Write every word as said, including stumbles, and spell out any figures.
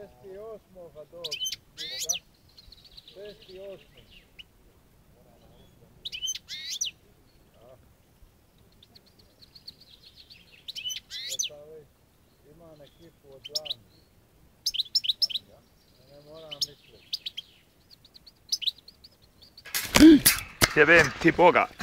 šesti osmoga dok. šesti osmi. Imam ekipu od dlani. Ne moram misliti. Jebem ti Boga.